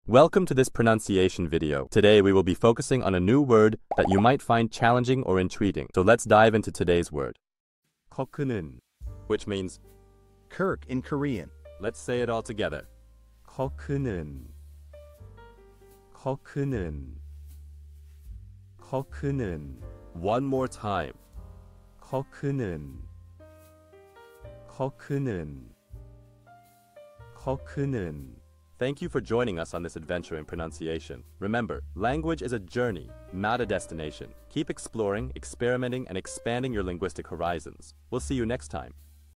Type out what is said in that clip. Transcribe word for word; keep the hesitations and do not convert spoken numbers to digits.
Welcome to this pronunciation video. Today we will be focusing on a new word that you might find challenging or intriguing. So let's dive into today's word. keokeuneun, which means Kirk in Korean. Let's say it all together. keokeuneun. keokeuneun. keokeuneun. One more time. keokeuneun. keokeuneun. keokeuneun. Thank you for joining us on this adventure in pronunciation. Remember, language is a journey, not a destination. Keep exploring, experimenting, and expanding your linguistic horizons. We'll see you next time.